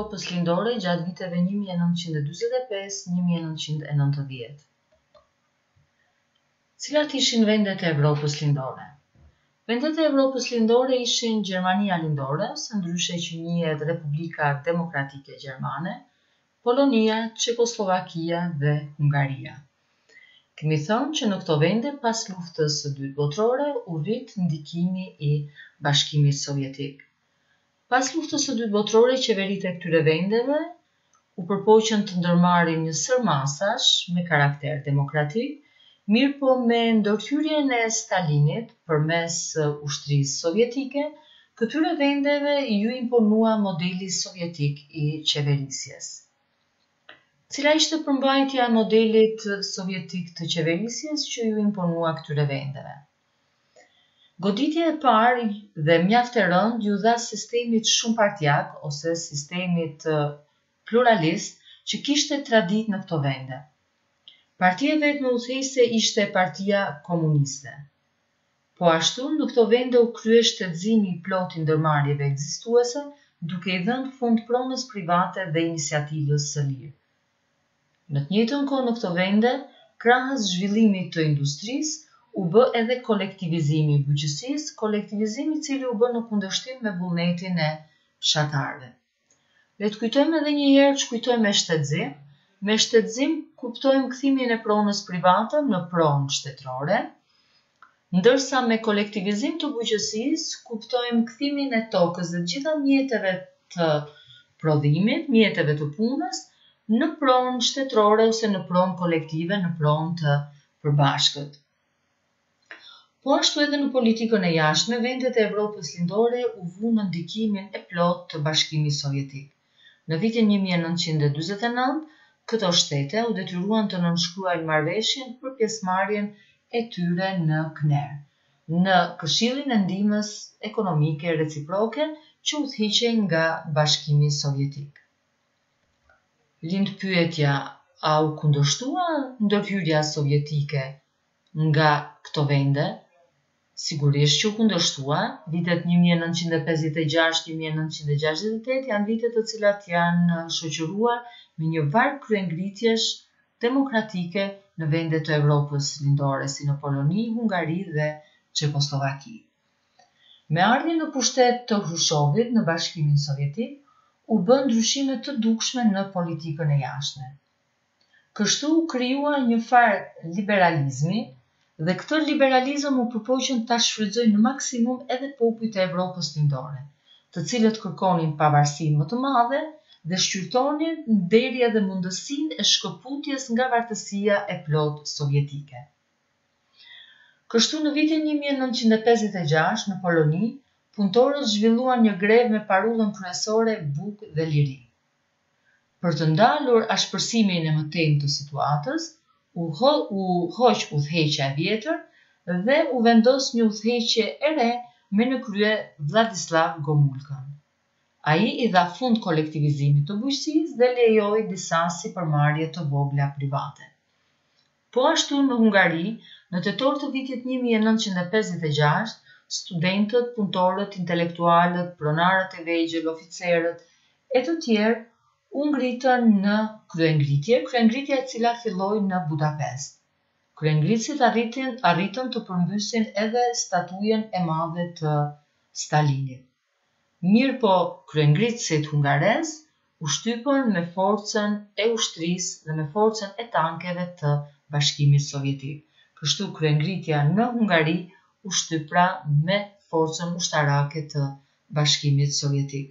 Evropës lindore gjatë viteve 1945-1990. Cilat ishin vendet e Evropës lindore? Vendet e Evropës lindore ishin Gjermania lindore, së ndryshe që njihet Republika Demokratike Gjermane, Polonia, Çekoslovakia dhe Hungaria. Kemi thënë që në këto vende pas luftës së dytë botërore u rrit ndikimi i Bashkimit Sovjetik. Pas luftës së dytë botërore, qeveritë e këtyre vendeve u përpoqën të ndërmarrin një sër masash me karakter demokratik, mirë po me ndërhyrjen e Stalinit përmes ushtrisë sovjetike, këtyre vendeve ju imponua modeli sovjetik i qeverisjes. Cila ishte përmbajtja e modelit sovjetik të qeverisjes që ju imponua këtyre vendeve? Goditja e parë dhe mjaft e rëndë ju dha sistemit shumë partijak ose sistemit pluralist që kishte tradit në këto vende. Partia vetme udhëheqëse ishte Partia Komuniste. Po ashtu në këto vende u krye shtetëzimi i plotë i ndërmarrjeve ekzistuese, duke i dhënë fund pronës private dhe iniciativës së lirë. Në të njëjtën kohë në këto vende, krahas zhvillimit të industrisë, u bë edhe kolektivizimi i bujqësisë, kolektivizimi i cili u bë në kundërshtim me vullnetin e fshatarëve. Le të kujtojmë edhe një herë që kujtojmë me shtetëzim. Me shtetëzim kuptojmë kthimin e pronës private në pronë shtetërore, ndërsa me kolektivizim të bujqësisë kuptojmë kthimin e tokës dhe gjitha mjeteve të prodhimit, mjeteve të punës, në pronë shtetërore ose në pronë kolektive, në pronë të përbashkët. Po ashtu edhe në politikën e jashtme, vendet e Evropës lindore u vu në ndikimin e plotë të Bashkimit Sovjetik. Në vitin 1949, këto shtete u detyruan të nënshkruajnë marrëveshjen për pjesëmarrjen e tyre në KNER, në Këshillin e Ndihmës Ekonomike Reciproke që udhëhiqej nga Bashkimi Sovjetik. Lind pyetja, a u kundërshtua ndërhyrja sovjetike nga këto vende? Sigurisht që u kundërshtua. Vitet 1956-1968 janë vitet të cilat janë shoqëruar me një varg kryengritjesh demokratike në vendet të Evropës lindore, si në Poloni, Hungari dhe Çekoslovaki. Me ardhjen në pushtet të Hrushovit në Bashkimin Sovjetik, u bën ndryshime të dukshme në politikën e jashtme. Kështu u krijua një farë liberalizmi, dhe këtë liberalizëm u përpoqën ta shfrytëzojnë në maksimum edhe popujt e Evropës lindore, të cilët kërkonin pavarësi më të madhe dhe shqyrtonin deri edhe mundësinë e shkëputjes nga vartësia e plotë sovjetike. Kështu në vitin 1956 në Poloni, punëtorët zhvilluan një grevë me parullën kryesore Bukë dhe Liri. Për të ndalur ashpërsimin e mëtejmë të situatës, u hoq udhëheqja e vjetër dhe u vendos një udhëheqje e re me në krye Vladislav Gomulkën. Ai i dha fund kolektivizimit të bujqësisë dhe lejoi disa sipërmarrje të vogla private. Po ashtu në Hungari, në tetor të vitit 1956, studentët, punëtorët, intelektualët, pronarët e vegjël, oficerët e të tjerë u ngritën në kryengritja e cila filloi në Budapest. Kryengritësit arritën të përmbysin edhe statujen e madhe të Stalinit. Mirë po, kryengritësit hungarez u shtypën me forcën e ushtrisë dhe me forcën e tankeve të Bashkimit Sovjetik. Kështu kryengritja në Hungari u shtypra me forcën ushtarake të Bashkimit Sovjetik.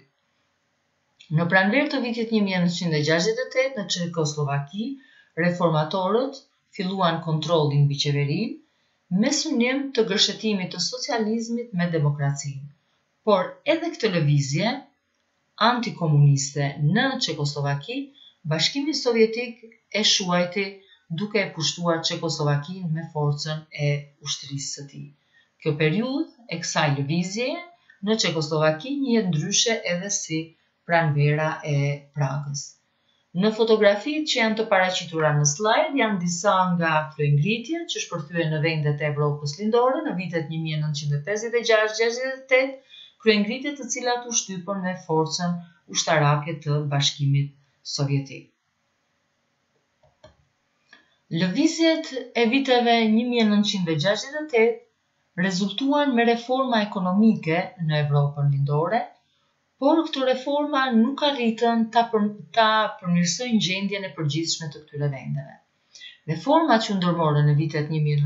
Në pranverë të vitit 1968 në Çekoslovaki, reformatorët filluan kontrollin mbi qeverinë me synim të gërshetimit të socializmit me demokracinë. Por edhe këtë lëvizje antikomuniste në Çekoslovaki, Bashkimi Sovjetik e shuajti duke e pushtuar Çekoslovakinë me forcën e ushtrisë së tij. Kjo periudhë e kësaj lëvizjeje në Çekoslovaki njihet ndryshe edhe si pranvera e Pragës. Në fotografitë që janë të paraqitura në slajd janë disa nga kryengritjet që shpërthyen në vendet e Evropës lindore në vitet 1956-68, kryengritje të cilat u shtypën me forcën ushtarake të Bashkimit Sovjetik. Lëvizjet e viteve 1968 rezultuan me reforma ekonomike në Evropën lindore, por këto reforma nuk arritën ta përmirësojnë gjendjen e përgjithshme të këtyre vendeve. Reformat që u ndërmorën në vitet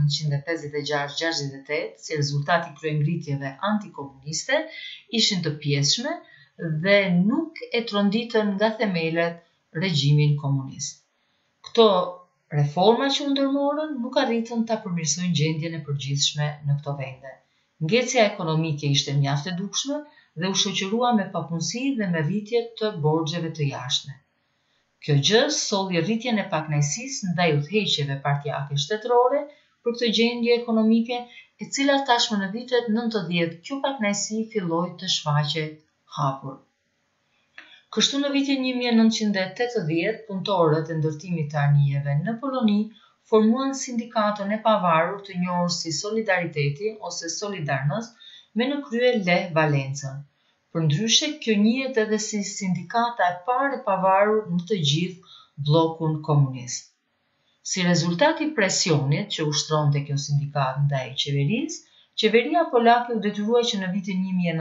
1956-68 si rezultat i kryengritjeve antikomuniste ishin të pjeshme dhe nuk e tronditën nga themelet regjimin komunist. Këto reforma që u ndërmorën nuk arritën ta përmirësojnë gjendjen e përgjithshme në këto vende. Ngecja ekonomike ishte mjaft e dukshme dhe u shoqërua me papunësi dhe me rritje të borxheve të jashtme. Kjo gjë solli rritjen e pakënaqësisë ndaj udhëheqjeve partijake shtetërore për këtë gjendje ekonomike, e cila tashmë në vitet 90 kjo pakënaqësi filloi të shfaqet hapur. Kështu në vitin 1980, punëtorët e ndërtimit të anijeve në Poloni formuan sindikatën e pavarur të njohur si Solidariteti ose Solidarnost me në krye Lech Valencën. Përndryshe, kjo njihet edhe si sindikata e parë e pavarur në të gjithë bllokun komunist. Si rezultat i presionit që ushtronte kjo sindikat ndaj qeverisë, qeveria polake u detyrua që në vitin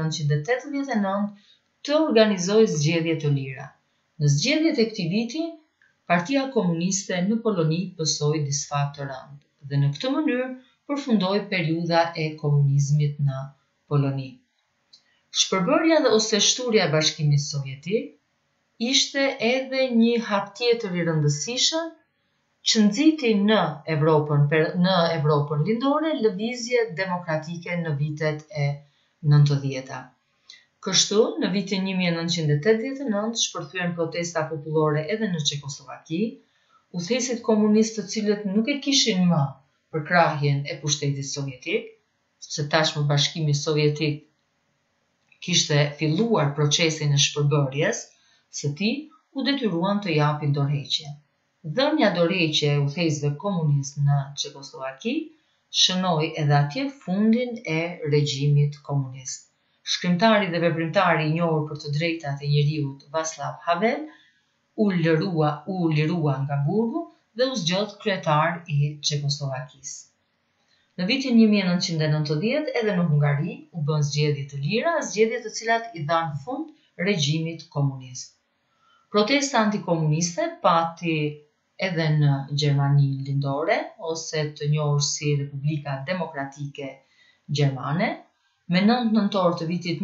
1989 të organizojë zgjedhje të lira. Në zgjedhjet e këtij viti, Partia Komuniste në Poloni pësoi disfat të rënd dhe në këtë mënyrë përfundoi periudha e komunizmit në Poloni. Shpërbërja ose shturja e Bashkimit Sovjetik ishte edhe një hap tjetër i rëndësishëm që nxiti në Evropën lindore lëvizje demokratike në vitet e 90-ta. Kështu, në vitin 1989 shpërthyen protesta popullore edhe në Çekoslovaki, udhëheqësit komunistë të cilët nuk e kishin më përkrahjen e pushtetit sovjetik, sepse tashmë Bashkimi Sovjetik kishte filluar procesin e shpërbërjes së tij, u detyruan të japin dorëheqje. Dhënia dorëheqje e udhëheqësve komunistë në Çekoslovaki shënoi edhe atje fundin e regjimit komunist. Shkrimtari dhe veprimtari i njohur për të drejtat e njeriut Václav Havel u lirua nga burgu dhe u zgjodh kryetar i Çekoslovakisë. Në vitin 1990 edhe në Hungari u bën zgjedhje të lira, zgjedhje të cilat i dhanë fund regjimit komunist. Protesta antikomuniste pati edhe në Gjermaninë lindore, ose të njohur si Republika Demokratike Gjermane. Me 9 nëntor të vitit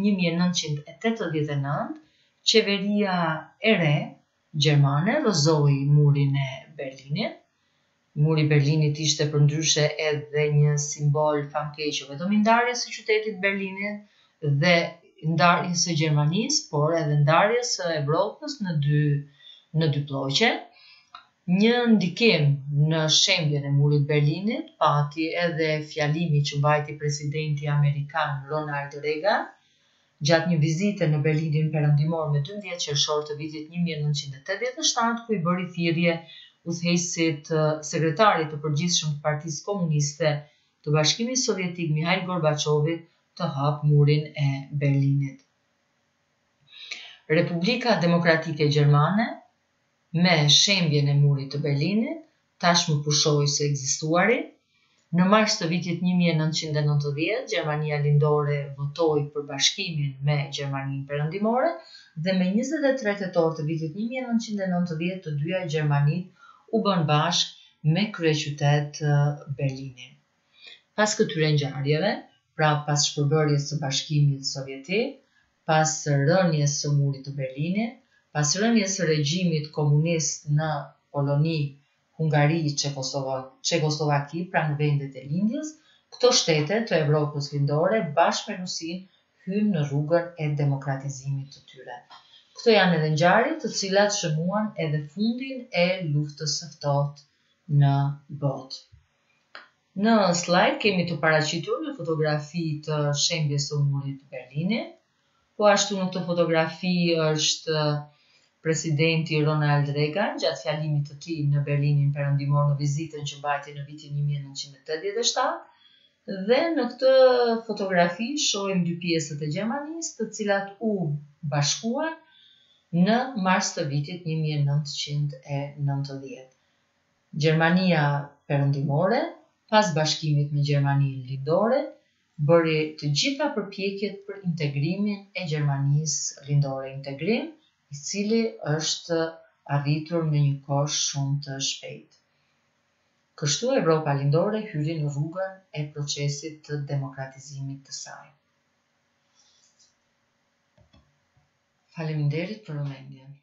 1989, qeveria e re gjermane rrëzoi murin e Berlinit. Muri i Berlinit ishte përndryshe edhe një simbol famkeq jo vetëm i ndarjes së qytetit Berlinit dhe ndarjes së Gjermanisë, por edhe ndarjes së Evropës në dy pllaqe. Një ndikim në shembjen e murit Berlinit pati edhe fjalimi që mbajti presidenti amerikan Ronald Reagan gjatë një vizite në Berlinin perëndimor me 12 qershor të vitit 1987, ku i bëri thirrje udhëheqësit sekretarit të përgjithshëm të Partisë Komuniste të Bashkimit Sovjetik Mikhail Gorbaçovit të hapë murin e Berlinit. Republika Demokratike Gjermane me shembjen e murit të Berlinit, tashmë pushoi së ekzistuari. Në mars të vitit 1990, Gjermania lindore votoi për bashkimin me Gjermaninë perëndimore dhe me 23 tetor të vitit 1990 të dyja Gjermanit u bën bashkë me kryeqytet Berlinin. Pas këtyre ngjarjeve, pra pas shpërbërjes së Bashkimit Sovjetik, pas rënies së murit të Berlinit, pas rënies së regjimit komunist në Poloni, Hungari, Çekoslovaki, pra në vendet e lindjes, këto shtete të Evropës lindore bashkë me Rusinë hynë në rrugën e demokratizimit të tyre. Këto janë edhe ngjarje të cilat shënuan edhe fundin e luftës së ftohtë në botë. Në slajd kemi të paraqitur një fotografi të shembjes së murit të Berlinit. Po ashtu në këtë fotografi është presidenti Ronald Reagan gjatë fjalimit të tij në Berlinin perëndimor në vizitën që mbajti në vitin 1987 Dhe në këtë fotografi shohim dy pjesët e Gjermanisë, të cilat u bashkuan në mars të vitit 1990. Gjermania perëndimore, pas bashkimit me Gjermaninë lindore, bëri të gjitha përpjekjet për integrimin e Gjermanisë lindore, integrim i cili është arritur në një kohë shumë të shpejtë. Kështu Evropa lindore hyri në rrugën e procesit të demokratizimit të saj. Faleminderit për vëmendjen.